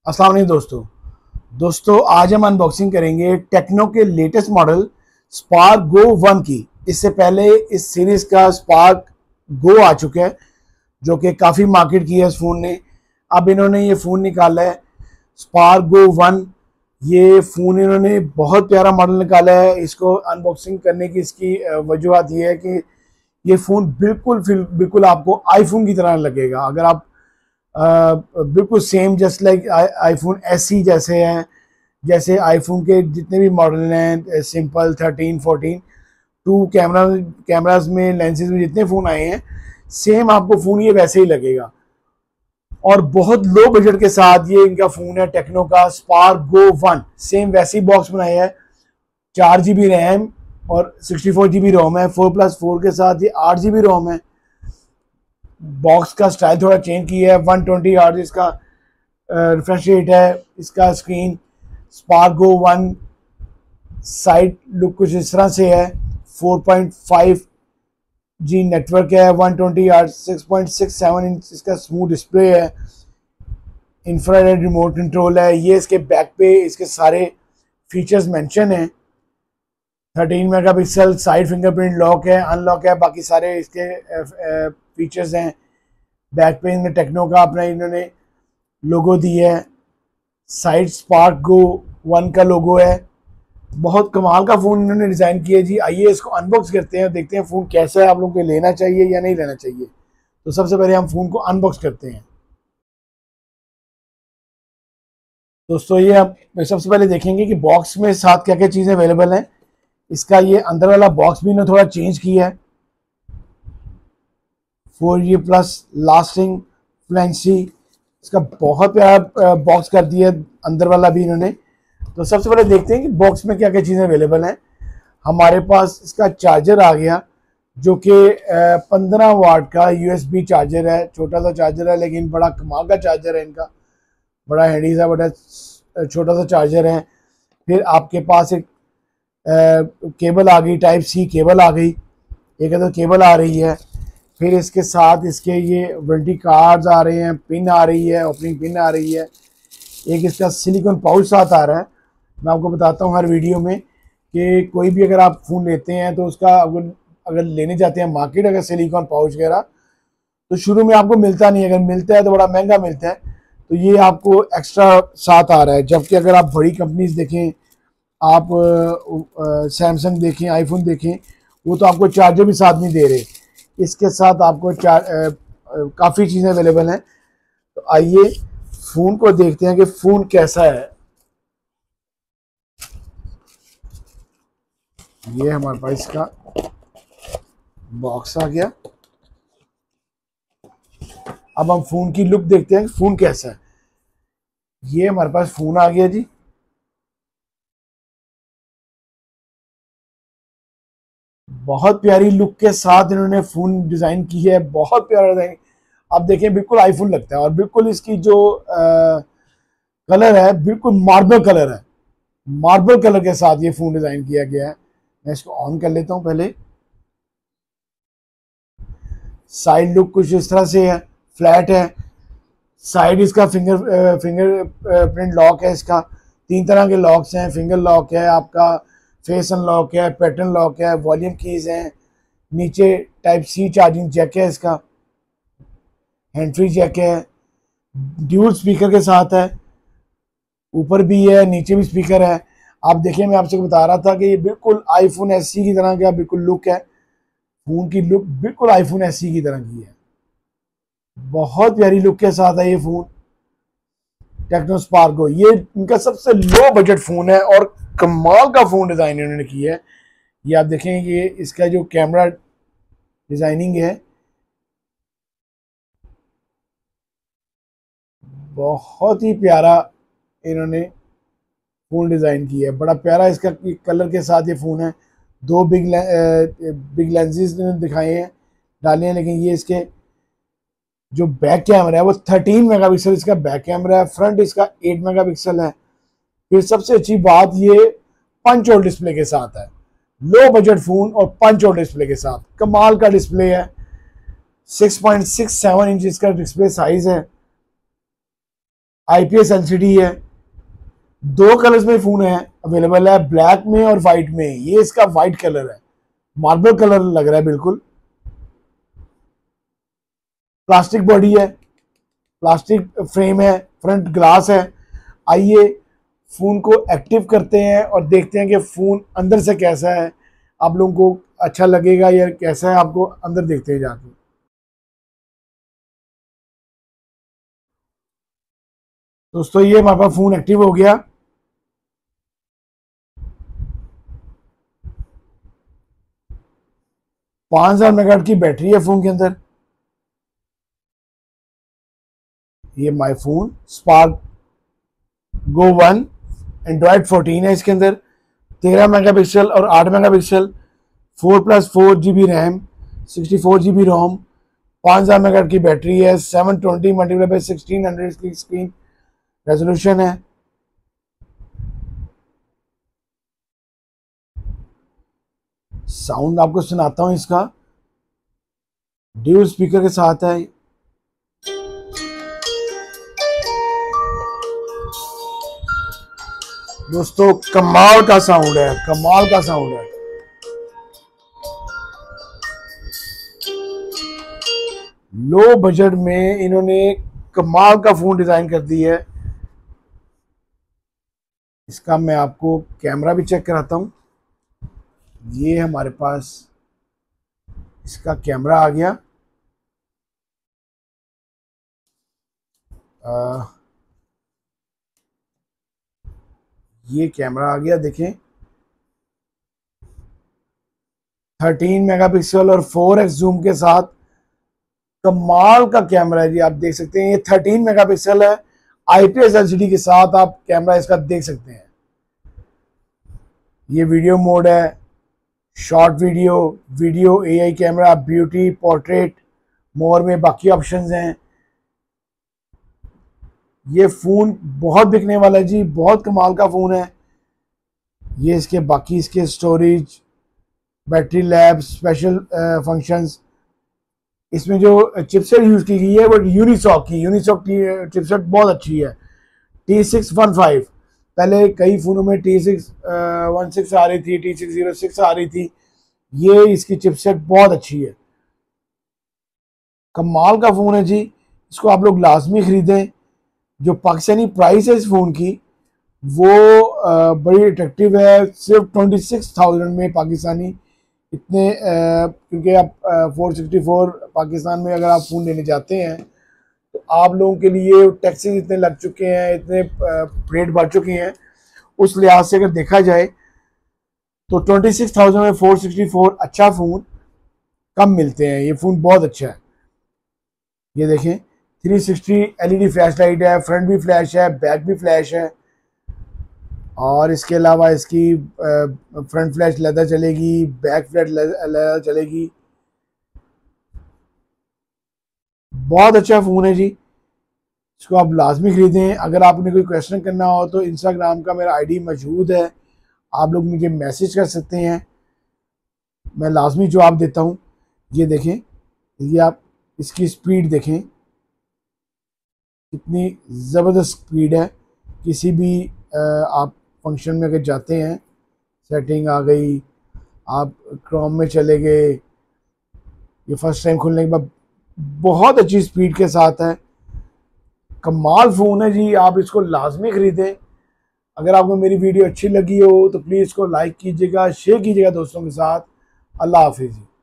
अस्सलाम वालेकुम दोस्तों आज हम अनबॉक्सिंग करेंगे टेक्नो के लेटेस्ट मॉडल स्पार्क गो 1 की। इससे पहले इस सीरीज का स्पार्क गो आ चुका है जो कि काफ़ी मार्केट की है इस फ़ोन ने। अब इन्होंने ये फ़ोन निकाला है स्पार्क गो 1। ये फ़ोन इन्होंने बहुत प्यारा मॉडल निकाला है। इसको अनबॉक्सिंग करने की इसकी वजूहत ये है कि ये फ़ोन बिल्कुल आपको आईफोन की तरह लगेगा। अगर आप बिल्कुल same just like iPhone SE जैसे हैं, जैसे आईफोन के जितने भी मॉडल हैं सिंपल 13 14 टू कैमराज में लेंसेज में जितने फ़ोन आए हैं सेम आपको फ़ोन ये वैसे ही लगेगा। और बहुत लो बजट के साथ ये इनका फ़ोन है टेक्नो का स्पार्क गो 1। सेम वैसी बॉक्स बनाया है, 4 GB रैम और 64 GB रोम है। 4+4 के साथ ये 8 GB रोम है। बॉक्स का स्टाइल थोड़ा चेंज किया है। 120 Hz इसका रिफ्रेश रेट है। इसका screen Spark Go 1 side look कुछ इस तरह से है। 4.5G नेटवर्क है। 120 Hz 6.67 इंच इसका स्मूथ डिस्प्ले है। इंफ्रारेड रिमोट कंट्रोल है। ये इसके बैक पे इसके सारे फीचर्स मेंशन हैं। 13 मेगापिक्सल साइड फिंगरप्रिंट लॉक है, अनलॉक है, बाकी सारे इसके फीचर्स हैं। बैक पे इन्होंने टेक्नो का अपना इन्होंने लोगो दिया है। साइड स्पार्क गो 1 का लोगो है। बहुत कमाल का फ़ोन इन्होंने डिज़ाइन किया जी। आइए इसको अनबॉक्स करते हैं, देखते हैं फ़ोन कैसा है, आप लोगों को लेना चाहिए या नहीं लेना चाहिए। तो सबसे पहले हम फ़ोन को अनबॉक्स करते हैं। दोस्तों ये आप सबसे पहले देखेंगे कि बॉक्स में साथ क्या क्या चीज़ें अवेलेबल हैं। इसका ये अंदर वाला बॉक्स भी इन्होंने थोड़ा चेंज किया है। 4 year+ लास्टिंग फ्लैंसी इसका बहुत प्यारा बॉक्स कर दिया अंदर वाला भी इन्होंने। तो सबसे पहले देखते हैं कि बॉक्स में क्या क्या चीज़ें अवेलेबल हैं। हमारे पास इसका चार्जर आ गया जो कि 15 वाट का USB चार्जर है। छोटा सा चार्जर है लेकिन बड़ा कमाल का चार्जर है इनका। बड़ा हैंडी सा बड़ा छोटा सा चार्जर है। फिर आपके पास एक केबल आ गई, टाइप C केबल आ गई, एक अदर केबल आ रही है। फिर इसके साथ इसके ये वारंटी कार्ड्स आ रहे हैं, पिन आ रही है, ओपनिंग पिन आ रही है। एक इसका सिलिकॉन पाउच साथ आ रहा है। मैं आपको बताता हूँ हर वीडियो में कि कोई भी अगर आप फ़ोन लेते हैं तो उसका अगर लेने जाते हैं मार्केट अगर सिलिकॉन पाउच वगैरह तो शुरू में आपको मिलता नहीं है। अगर मिलता है तो बड़ा महंगा मिलता है। तो ये आपको एक्स्ट्रा साथ आ रहा है। जबकि अगर आप बड़ी कंपनीज देखें, आप सैमसंग देखें, आईफोन देखें, वो तो आपको चार्जर भी साथ नहीं दे रहे। इसके साथ आपको काफ़ी चीज़ें अवेलेबल हैं। तो आइए फ़ोन को देखते हैं कि फ़ोन कैसा है। ये हमारे पास इसका बॉक्स आ गया। अब हम फ़ोन की लुक देखते हैं कि फ़ोन कैसा है। ये हमारे पास फ़ोन आ गया जी। बहुत प्यारी लुक के साथ इन्होंने फ़ोन डिज़ाइन की है। बहुत प्यारा डिज़ाइन। अब देखें बिल्कुल आईफोन लगता है और बिल्कुल इसकी जो कलर है बिल्कुल मार्बल कलर है। मार्बल कलर के साथ ये फ़ोन डिज़ाइन किया गया है। मैं इसको ऑन कर लेता हूँ पहले। साइड लुक कुछ इस तरह से है, फ्लैट है। साइड इसका फिंगर प्रिंट लॉक है। इसका 3 तरह के लॉक्स हैं। फिंगर लॉक है, आपका फेस अनलॉक है, पैटर्न लॉक है, वॉल्यूम कीज़ हैं। नीचे टाइप C चार्जिंग जैक है। इसका हैंड फ्री जैक है। ड्यूल स्पीकर के साथ है। ऊपर भी है, नीचे भी स्पीकर है। आप देखिए मैं आपसे बता रहा था कि ये बिल्कुल आईफोन SE की तरह का बिल्कुल लुक है। फ़ोन की लुक बिल्कुल आईफोन SE की तरह की है। बहुत प्यारी लुक के साथ है ये फ़ोन टेक्नो स्पार्क गो। ये इनका सबसे लो बजट फ़ोन है और कमाल का फ़ोन डिज़ाइन इन्होंने किया है। ये आप देखें कि इसका जो कैमरा डिज़ाइनिंग है बहुत ही प्यारा इन्होंने फ़ोन डिज़ाइन किया है। बड़ा प्यारा इसका कलर के साथ ये फ़ोन है। 2 बिग लेंसेज इन्होंने दिखाए हैं, डाले हैं। लेकिन ये इसके जो बैक कैमरा है वो 13 मेगापिक्सल इसका बैक कैमरा है। फ्रंट इसका 8 मेगापिक्सल है। फिर सबसे अच्छी बात ये पंच होल डिस्प्ले के साथ है। लो बजट फ़ोन और पंच होल डिस्प्ले के साथ कमाल का डिस्प्ले है। 6.67 इंच इसका डिस्प्ले साइज है। IPS LCD है। 2 कलर्स में फ़ोन है अवेलेबल है, ब्लैक में और वाइट में। ये इसका वाइट कलर है, मार्बल कलर लग रहा है बिल्कुल। प्लास्टिक बॉडी है, प्लास्टिक फ्रेम है, फ्रंट ग्लास है। आइए फ़ोन को एक्टिव करते हैं और देखते हैं कि फ़ोन अंदर से कैसा है, आप लोगों को अच्छा लगेगा या कैसा है, आपको अंदर देखते हैं जाके। दोस्तों ये हमारे पास फ़ोन एक्टिव हो गया। पाँच 5000 मेगाहर्ट्ज़ की बैटरी है फ़ोन के अंदर। ये my phone Spark Go 1 Android 14 है। इसके अंदर 13 मेगापिक्सल और 8 megapixel, 4+4 GB RAM, 64 GB ROM, 5000 megahertz की बैटरी है, 720 मल्टीप्लाई बाई 1600 की स्क्रीन रेजोल्यूशन है। साउंड आपको सुनाता हूं इसका, ड्यूल स्पीकर के साथ है। दोस्तों कमाल का साउंड है, कमाल का साउंड है। लो बजट में इन्होंने कमाल का फोन डिजाइन कर दी है। इसका मैं आपको कैमरा भी चेक कराता हूं। ये हमारे पास इसका कैमरा आ गया। ये कैमरा आ गया, देखें 13 मेगापिक्सल और 4x जूम के साथ कमाल का कैमरा है जी। आप देख सकते हैं ये 13 मेगापिक्सल है, IPS LCD के साथ आप कैमरा इसका देख सकते हैं। ये वीडियो मोड है, short video, video, AI camera, beauty, portrait, more में बाकी ऑप्शंस हैं। ये फ़ोन बहुत बिकने वाला है जी, बहुत कमाल का फ़ोन है। ये इसके बाकी इसके storage, battery lab, special functions. इसमें जो चिपसेट यूज़ की गई है वो यूनिसॉक की चिपसेट बहुत अच्छी है, T615। पहले कई फ़ोनों में T616 आ रही थी, T606 आ रही थी। ये इसकी चिपसेट बहुत अच्छी है, कमाल का फ़ोन है जी। इसको आप लोग लाजमी ख़रीदें। जो पाकिस्तानी प्राइस है इस फ़ोन की वो बड़ी अट्रैक्टिव है, सिर्फ 26,000 में पाकिस्तानी। इतने क्योंकि आप 464 पाकिस्तान में अगर आप फ़ोन लेने जाते हैं तो आप लोगों के लिए टैक्सेस इतने लग चुके हैं, इतने रेट बढ़ चुके हैं, उस लिहाज से अगर देखा जाए तो 26,000 में 464 अच्छा फ़ोन कम मिलते हैं। ये फ़ोन बहुत अच्छा है। ये देखें 360 LED फ्लैश लाइट है, फ्रंट भी फ्लैश है, बैक भी फ्लैश है, और इसके अलावा इसकी फ्रंट फ्लैश लेदर चलेगी, बैक फ्लैश लेदर चलेगी। बहुत अच्छा फ़ोन है जी, इसको आप लाजमी ख़रीदें। अगर आपने कोई क्वेश्चन करना हो तो इंस्टाग्राम का मेरा ID मौजूद है, आप लोग मुझे मैसेज कर सकते हैं, मैं लाजमी जवाब देता हूँ। ये देखें, ये आप इसकी स्पीड देखें, कितनी ज़बरदस्त स्पीड है। किसी भी आप फंक्शन में अगर जाते हैं, सेटिंग आ गई, आप क्रोम में चले गए, ये फर्स्ट टाइम खुलने के बाद बहुत अच्छी स्पीड के साथ है। कमाल फ़ोन है जी, आप इसको लाजमी ख़रीदें। अगर आपको मेरी वीडियो अच्छी लगी हो तो प्लीज़ इसको लाइक कीजिएगा, शेयर कीजिएगा दोस्तों के साथ। अल्लाह हाफिज़।